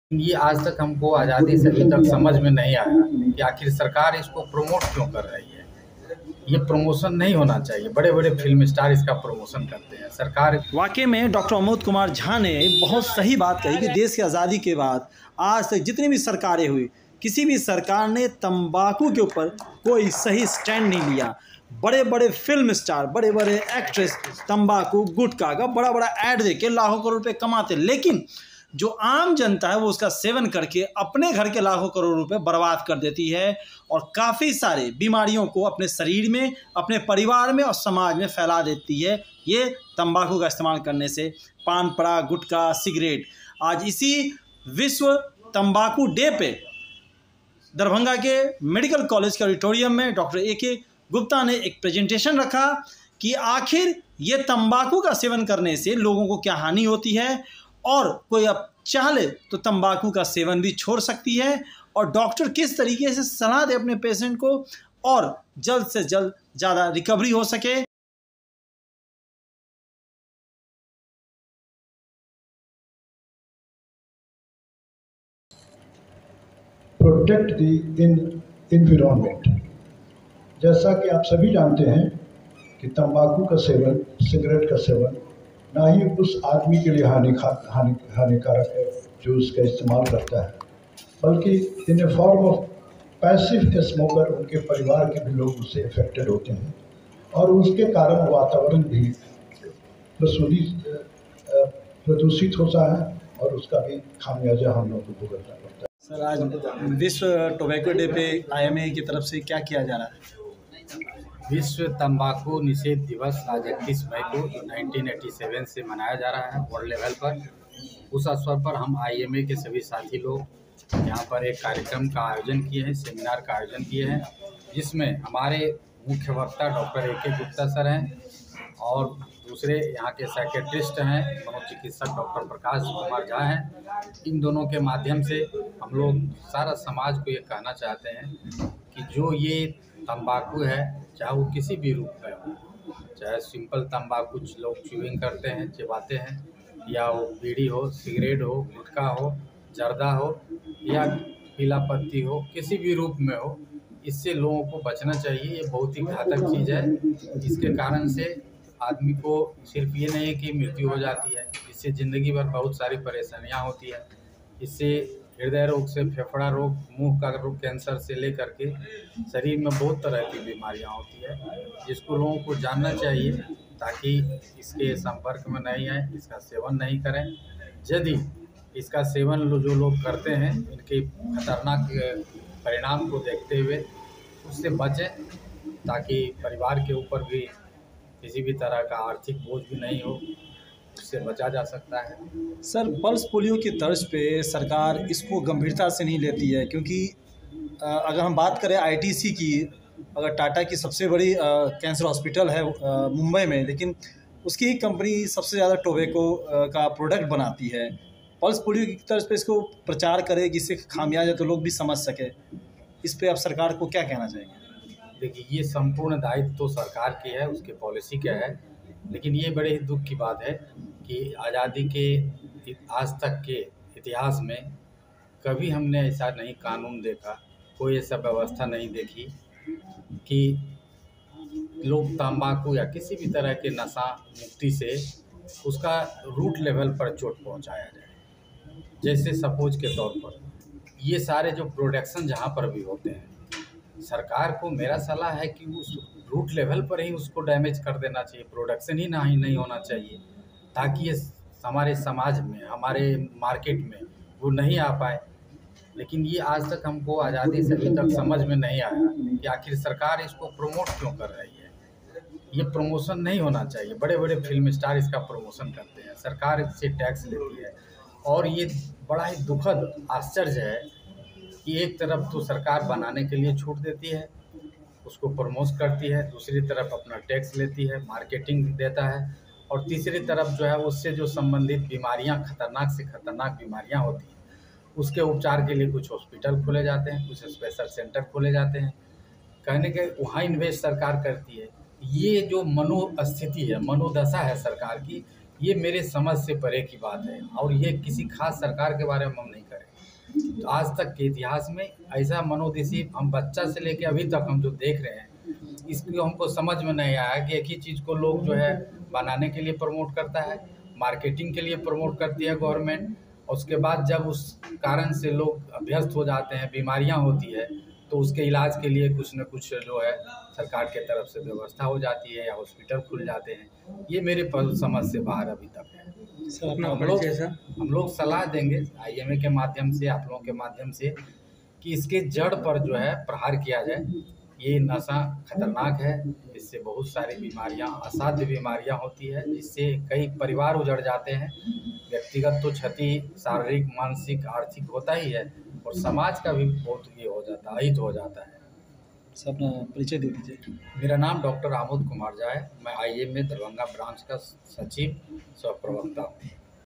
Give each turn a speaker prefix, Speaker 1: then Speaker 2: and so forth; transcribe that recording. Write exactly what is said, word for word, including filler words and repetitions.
Speaker 1: ये आज तक हमको आज़ादी से अभी तक समझ में नहीं आया कि आखिर सरकार इसको प्रमोट क्यों कर रही है। ये प्रमोशन नहीं होना चाहिए। बड़े बड़े फिल्म स्टार इसका प्रमोशन करते हैं। सरकार
Speaker 2: वाकई में डॉक्टर अमोद कुमार झा ने बहुत सही बात कही कि देश की आज़ादी के बाद आज तक जितनी भी सरकारें हुई, किसी भी सरकार ने तंबाकू के ऊपर कोई सही स्टैंड नहीं लिया। बड़े बड़े फिल्म स्टार, बड़े बड़े एक्ट्रेस तंबाकू गुटखा का बड़ा बड़ा ऐड देके लाखों करोड़ रुपए कमाते, लेकिन जो आम जनता है वो उसका सेवन करके अपने घर के लाखों करोड़ रुपए बर्बाद कर देती है और काफ़ी सारे बीमारियों को अपने शरीर में, अपने परिवार में और समाज में फैला देती है ये तंबाकू का इस्तेमाल करने से। पान पराग, गुटखा, सिगरेट। आज इसी विश्व तंबाकू डे पे दरभंगा के मेडिकल कॉलेज के ऑडिटोरियम में डॉक्टर ए के गुप्ता ने एक प्रेजेंटेशन रखा कि आखिर ये तंबाकू का सेवन करने से लोगों को क्या हानि होती है और कोई अब चाह ले तो तंबाकू का सेवन भी छोड़ सकती है और डॉक्टर किस तरीके से सलाह दे अपने पेशेंट को और जल्द से जल्द ज़्यादा रिकवरी हो सके।
Speaker 3: Protect the in environment. जैसा कि आप सभी जानते हैं कि तंबाकू का सेवन, सिगरेट का सेवन ना ही उस आदमी के लिए हानिका हानि हानिकारक है जो उसका इस्तेमाल करता है, बल्कि in a form of passive smoker उनके परिवार के भी लोग उससे इफेक्टेड होते हैं और उसके कारण वातावरण भी प्रदूषित प्रदूषित होता है और उसका भी खामियाजा हम लोगों को भुगतना पड़ता है।
Speaker 2: सर, आज विश्व टोबैको डे पे आई एम ए की तरफ से क्या किया जा रहा है?
Speaker 1: विश्व तंबाकू निषेध दिवस आज इक्कीस मई को उन्नीस सौ सत्तासी से मनाया जा रहा है वर्ल्ड लेवल पर। उस अवसर पर हम आई एम ए के सभी साथी लोग यहाँ पर एक कार्यक्रम का आयोजन किए हैं, सेमिनार का आयोजन किए हैं, जिसमें हमारे मुख्य वक्ता doctor A K Gupta sir हैं और दूसरे यहाँ के साइकेट्रिस्ट हैं, मनोचिकित्सक डॉक्टर प्रकाश कुमार झा हैं। इन दोनों के माध्यम से हम लोग सारा समाज को ये कहना चाहते हैं कि जो ये तंबाकू है, चाहे वो किसी भी रूप में हो, चाहे सिंपल तंबाकू लोग च्यूइंग करते हैं, चिबाते हैं, या वो बीड़ी हो, सिगरेट हो, गुटखा हो, जर्दा हो या पीला पत्ती हो, किसी भी रूप में हो, इससे लोगों को बचना चाहिए। ये बहुत ही घातक चीज़ है। इसके कारण से आदमी को सिर्फ ये नहीं है कि मृत्यु हो जाती है, इससे ज़िंदगी भर बहुत सारी परेशानियाँ होती है। इससे हृदय रोग से फेफड़ा रोग, मुंह का रोग, कैंसर से लेकर के शरीर में बहुत तरह की बीमारियां होती है, जिसको लोगों को जानना चाहिए ताकि इसके संपर्क में नहीं आए, इसका सेवन नहीं करें। यदि इसका सेवन जो लोग करते हैं, इनके खतरनाक परिणाम को देखते हुए उससे बचें ताकि परिवार के ऊपर भी किसी भी तरह का आर्थिक बोझ भी नहीं हो, उससे बचा जा सकता है।
Speaker 2: सर, पल्स पोलियो की तर्ज पे सरकार इसको गंभीरता से नहीं लेती है, क्योंकि अगर हम बात करें आई टी सी की, अगर टाटा की सबसे बड़ी कैंसर हॉस्पिटल है मुंबई में, लेकिन उसकी ही कंपनी सबसे ज़्यादा टोबैको का प्रोडक्ट बनाती है। पल्स पोलियो की तर्ज पे इसको प्रचार करे जिससे खामियाजा तो लोग भी समझ सके। इस पे आप सरकार को क्या कहना चाहेंगे?
Speaker 1: देखिए, ये संपूर्ण दायित्व तो सरकार की है, उसके पॉलिसी का है, लेकिन ये बड़े ही दुख की बात है कि आज़ादी के आज तक के इतिहास में कभी हमने ऐसा नहीं कानून देखा, कोई ऐसा व्यवस्था नहीं देखी कि लोग तंबाकू या किसी भी तरह के नशा मुक्ति से उसका रूट लेवल पर चोट पहुंचाया जाए। जैसे सपोज के तौर पर ये सारे जो प्रोडक्शन जहां पर भी होते हैं, सरकार को मेरा सलाह है कि उस रूट लेवल पर ही उसको डैमेज कर देना चाहिए, प्रोडक्शन ही नहीं नहीं होना चाहिए, ताकि ये हमारे समाज में, हमारे मार्केट में वो नहीं आ पाए। लेकिन ये आज तक हमको आज़ादी से अभी तक समझ में नहीं आया कि आखिर सरकार इसको प्रमोट क्यों कर रही है। ये प्रमोशन नहीं होना चाहिए। बड़े बड़े फिल्म स्टार इसका प्रमोशन करते हैं, सरकार इससे टैक्स लेती है और ये बड़ा ही दुखद आश्चर्य है कि एक तरफ तो सरकार बनाने के लिए छूट देती है, उसको प्रमोट करती है, दूसरी तरफ अपना टैक्स लेती है, मार्केटिंग देता है, और तीसरी तरफ जो है उससे जो संबंधित बीमारियां, खतरनाक से खतरनाक बीमारियां होती हैं, उसके उपचार के लिए कुछ हॉस्पिटल खोले जाते हैं, कुछ स्पेशल सेंटर खोले जाते हैं, कहने के वहाँ इन्वेस्ट सरकार करती है। ये जो मनोस्थिति है, मनोदशा है सरकार की, ये मेरे समझ से परे की बात है और ये किसी खास सरकार के बारे में हम नहीं करें। तो आज तक के इतिहास में ऐसा मनोदिशी हम बच्चा से लेके अभी तक हम जो देख रहे हैं, इसको हमको समझ में नहीं आया कि एक ही चीज़ को लोग जो है बनाने के लिए प्रमोट करता है, मार्केटिंग के लिए प्रमोट करती है गवर्नमेंट, और उसके बाद जब उस कारण से लोग अभ्यस्त हो जाते हैं, बीमारियां होती है, तो उसके इलाज के लिए कुछ न कुछ जो है सरकार के तरफ से व्यवस्था हो जाती है या हॉस्पिटल खुल जाते हैं। ये मेरे समझ से बाहर अभी तक है।
Speaker 2: सर अपना
Speaker 1: हम लोग
Speaker 2: परिचय सर।
Speaker 1: हम लोग सलाह देंगे आईएमए के माध्यम से, आप लोगों के माध्यम से, कि इसके जड़ पर जो है प्रहार किया जाए। ये नशा खतरनाक है, इससे बहुत सारी बीमारियां, असाध्य बीमारियां होती है, इससे कई परिवार उजड़ जाते हैं। व्यक्तिगत तो क्षति शारीरिक, मानसिक, आर्थिक होता ही है, और समाज का भी बहुत ये हो जाता है, अहित हो जाता है।
Speaker 2: सर अपना परिचय दे दीजिए।
Speaker 1: मेरा नाम डॉक्टर आमोद कुमार झा है। मैं आईएमए दरभंगा ब्रांच का सचिव सह प्रवक्ता हूँ।